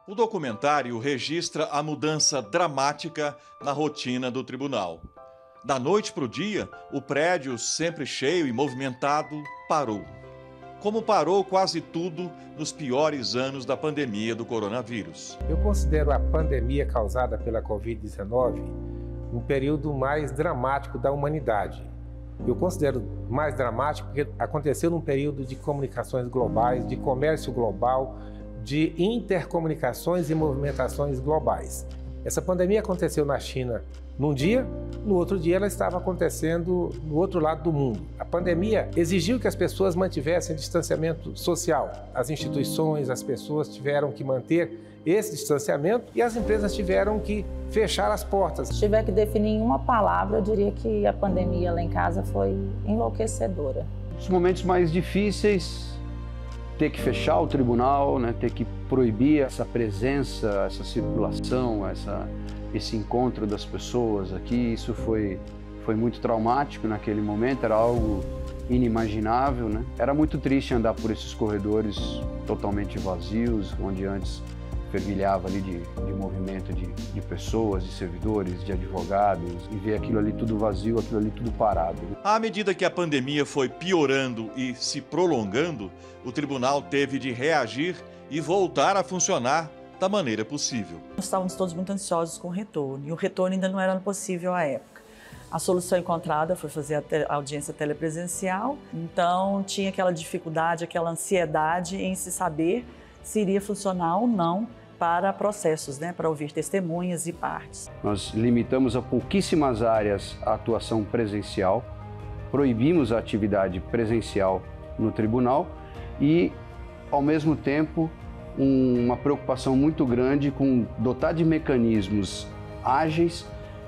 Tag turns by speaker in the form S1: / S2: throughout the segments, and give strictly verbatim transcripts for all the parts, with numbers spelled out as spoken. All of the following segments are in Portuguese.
S1: O documentário registra a mudança dramática na rotina do tribunal. Da noite para o dia, o prédio, sempre cheio e movimentado, parou. Como parou quase tudo nos piores anos da pandemia do coronavírus.
S2: Eu considero a pandemia causada pela covid dezenove um período mais dramático da humanidade. Eu considero mais dramático porque aconteceu num período de comunicações globais, de comércio global, de intercomunicações e movimentações globais. Essa pandemia aconteceu na China num dia, no outro dia ela estava acontecendo no outro lado do mundo. A pandemia exigiu que as pessoas mantivessem distanciamento social. As instituições, as pessoas tiveram que manter esse distanciamento e as empresas tiveram que fechar as portas.
S3: Se tiver que definir em uma palavra, eu diria que a pandemia lá em casa foi enlouquecedora.
S4: Os momentos mais difíceis, ter que fechar o tribunal, né, ter que proibir essa presença, essa circulação, essa, esse encontro das pessoas aqui, isso foi, foi muito traumático naquele momento, era algo inimaginável, né? Era muito triste andar por esses corredores totalmente vazios, onde antes fervilhava ali de, de movimento de, de pessoas, de servidores, de advogados, e ver aquilo ali tudo vazio, aquilo ali tudo parado.
S1: À medida que a pandemia foi piorando e se prolongando, o tribunal teve de reagir e voltar a funcionar da maneira possível.
S5: Nós estávamos todos muito ansiosos com o retorno, e o retorno ainda não era possível à época. A solução encontrada foi fazer a, te- a audiência telepresencial, então tinha aquela dificuldade, aquela ansiedade em se saber se iria funcionar ou não para processos, né, para ouvir testemunhas e partes.
S4: Nós limitamos a pouquíssimas áreas a atuação presencial, proibimos a atividade presencial no tribunal e, ao mesmo tempo, um, uma preocupação muito grande com dotar de mecanismos ágeis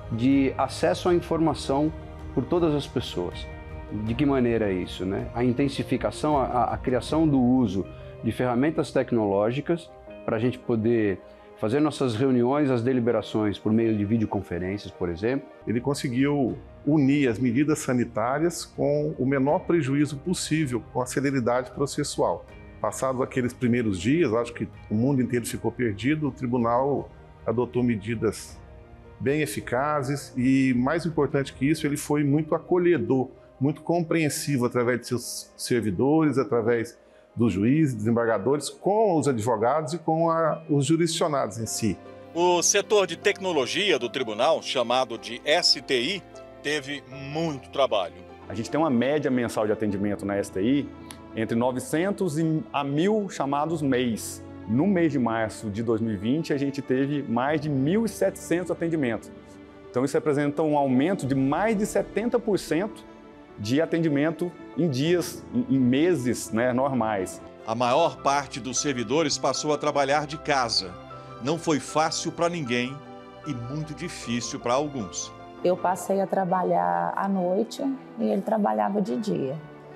S4: de acesso à informação por todas as pessoas. De que maneira é isso, né? A intensificação, a, a criação do uso de ferramentas tecnológicas para a gente poder fazer nossas reuniões, as deliberações por meio de videoconferências, por exemplo.
S6: Ele conseguiu unir as medidas sanitárias com o menor prejuízo possível, com a celeridade processual. Passados aqueles primeiros dias, acho que o mundo inteiro ficou perdido, o tribunal adotou medidas bem eficazes e, mais importante que isso, ele foi muito acolhedor, muito compreensivo através de seus servidores, através dos juízes, desembargadores, com os advogados e com a, os jurisdicionados em si.
S1: O setor de tecnologia do tribunal, chamado de S T I, teve muito trabalho.
S7: A gente tem uma média mensal de atendimento na S T I entre novecentos e a mil chamados mês. No mês de março de dois mil e vinte, a gente teve mais de mil e setecentos atendimentos. Então isso representa um aumento de mais de setenta por cento de atendimento em dias, em meses, né, normais.
S1: A maior parte dos servidores passou a trabalhar de casa. Não foi fácil para ninguém e muito difícil para alguns.
S3: Eu passei a trabalhar à noite e ele trabalhava de dia.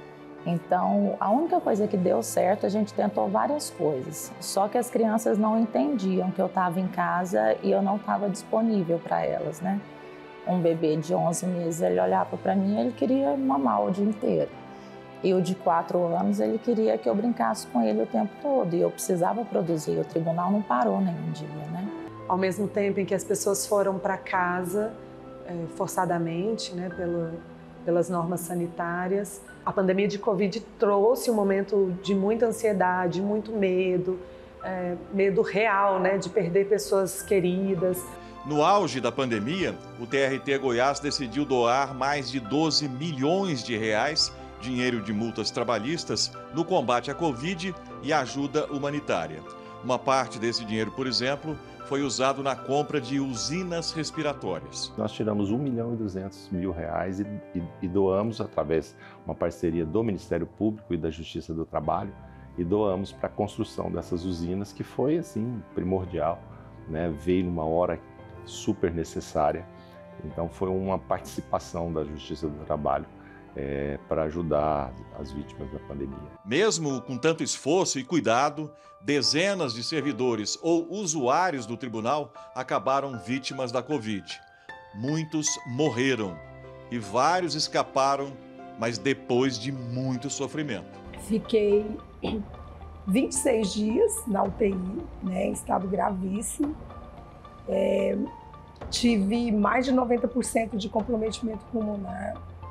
S3: Então, a única coisa que deu certo, a gente tentou várias coisas. Só que as crianças não entendiam que eu estava em casa e eu não estava disponível para elas, né? Um bebê de onze meses, ele olhava para mim e ele queria mamar o dia inteiro. E o de quatro anos, ele queria que eu brincasse com ele o tempo todo. E eu precisava produzir, o tribunal não parou nenhum dia, né?
S8: Ao mesmo tempo em que as pessoas foram para casa, é, forçadamente, né, pelo, pelas normas sanitárias, a pandemia de Covid trouxe um momento de muita ansiedade, muito medo, é, medo real, né, de perder pessoas queridas.
S1: No auge da pandemia, o T R T Goiás decidiu doar mais de doze milhões de reais, dinheiro de multas trabalhistas, no combate à Covid e ajuda humanitária. Uma parte desse dinheiro, por exemplo, foi usado na compra de usinas respiratórias.
S9: Nós tiramos um milhão e duzentos mil reais e, e, e doamos através de uma parceria do Ministério Público e da Justiça do Trabalho e doamos para a construção dessas usinas, que foi assim primordial, né? Veio numa hora super necessária. Então foi uma participação da Justiça do Trabalho é, para ajudar as vítimas da pandemia.
S1: Mesmo com tanto esforço e cuidado, dezenas de servidores ou usuários do tribunal acabaram vítimas da Covid. Muitos morreram e vários escaparam, mas depois de muito sofrimento.
S10: Fiquei vinte e seis dias na U T I, né, em estado gravíssimo. É, tive mais de noventa por cento de comprometimento pulmonar.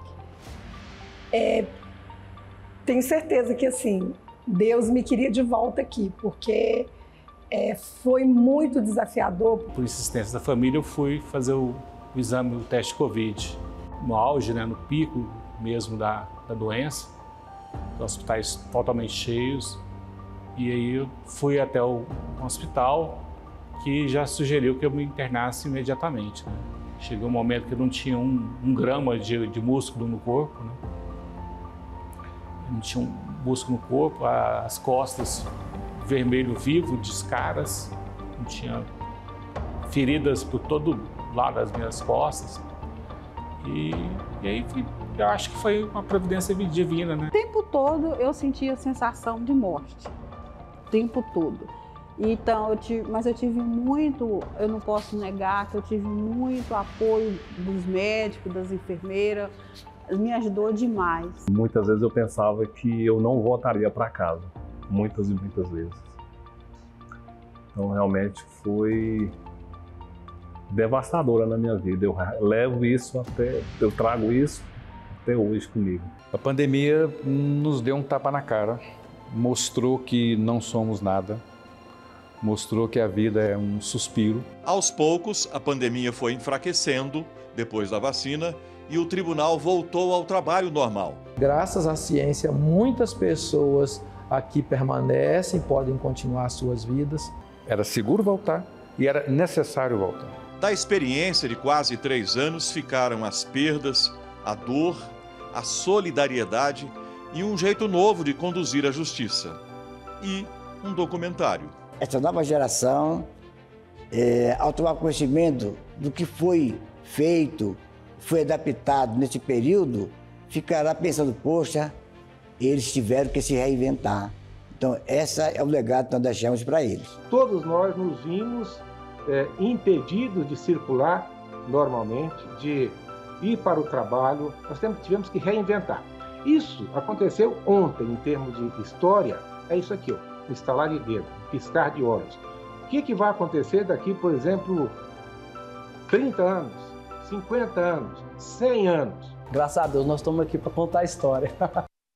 S10: É, tenho certeza que, assim, Deus me queria de volta aqui, porque é, foi muito desafiador.
S11: Por insistência da família, eu fui fazer o, o exame, o teste Covid, no auge, né, no pico mesmo da, da doença, hospitais totalmente cheios. E aí eu fui até o hospital, que já sugeriu que eu me internasse imediatamente, né? Chegou um momento que eu não tinha um, um grama de, de músculo no corpo, né? Eu não tinha um músculo no corpo, as costas vermelho vivo, descaras, não tinha feridas por todo lado das minhas costas. E, e aí eu acho que foi uma providência divina, né?
S12: O tempo todo eu sentia a sensação de morte, o tempo todo. Então, eu tive, mas eu tive muito, eu não posso negar que eu tive muito apoio dos médicos, das enfermeiras, me ajudou demais.
S13: Muitas vezes eu pensava que eu não voltaria para casa, muitas e muitas vezes. Então, realmente foi devastadora na minha vida. Eu levo isso até, eu trago isso até hoje comigo.
S14: A pandemia nos deu um tapa na cara, mostrou que não somos nada. Mostrou que a vida é um suspiro.
S1: Aos poucos, a pandemia foi enfraquecendo depois da vacina e o tribunal voltou ao trabalho normal.
S15: Graças à ciência, muitas pessoas aqui permanecem, podem continuar suas vidas.
S14: Era seguro voltar e era necessário voltar.
S1: Da experiência de quase três anos ficaram as perdas, a dor, a solidariedade e um jeito novo de conduzir a justiça. E um documentário.
S16: Essa nova geração, é, ao tomar conhecimento do que foi feito, foi adaptado nesse período, ficará pensando, poxa, eles tiveram que se reinventar. Então, esse é o legado que nós deixamos para eles.
S2: Todos nós nos vimos é, impedidos de circular normalmente, de ir para o trabalho, nós tivemos que reinventar. Isso aconteceu ontem, em termos de história, é isso aqui, ó. Estalar de dedo, piscar de olhos. O que, que vai acontecer daqui, por exemplo, trinta anos, cinquenta anos, cem anos?
S17: Graças a Deus, nós estamos aqui para contar a história.